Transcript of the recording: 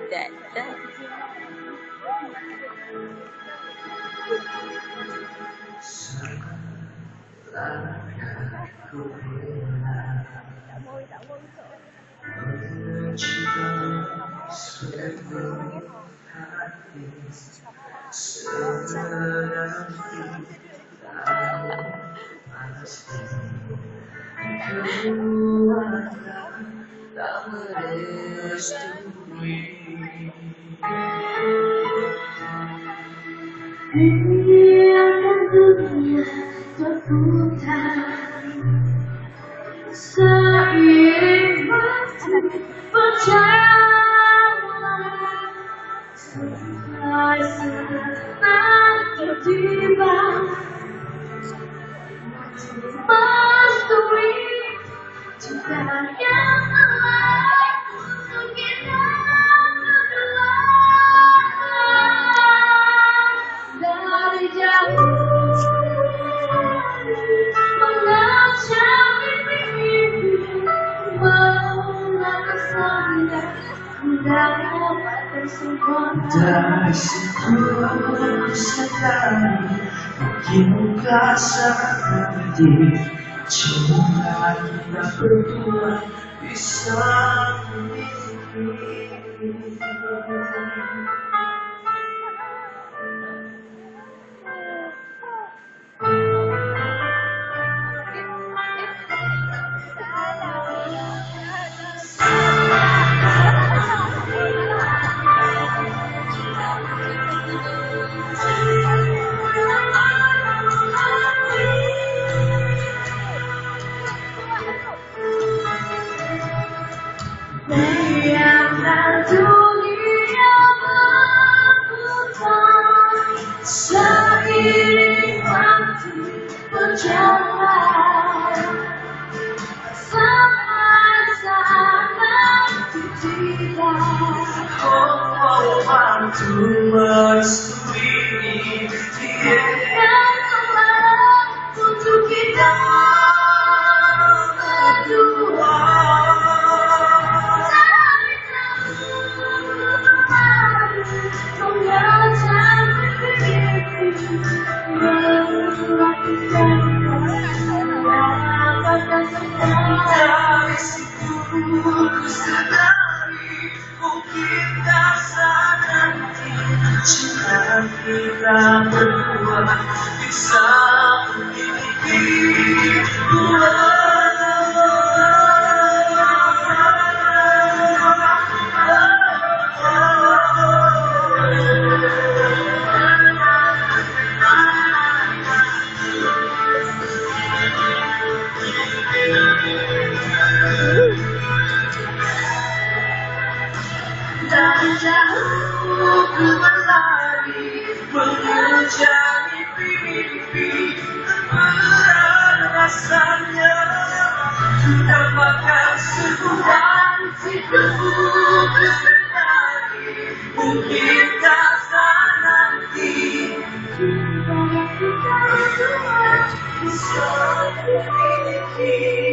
Dadah. Tak merestui. Biarkan dunia berputar seiring waktu berjalan sampai nanti tiba mestui juga yang lain untuk kita berdua dari jauh mengajak mimpi mengenal saya mendapatkan semua Dari situ sadari mungkinkah saat nanti cinta kita berdua bisa memiliki. Biarkan dunia berputar seiring waktu berjalan sampai saat nanti tiba. Waktu merestui Dan selalu untuk kita berdua. dari situ sadari mungkinkah saat nanti cinta kita berdua bisa memiliki. Dari jauh Ku berlari mengejar mimpi, berat rasanya ku dapatkan sebuah hidupku sendiri. Mungkinkah saat nanti kita berdua bisa memiliki.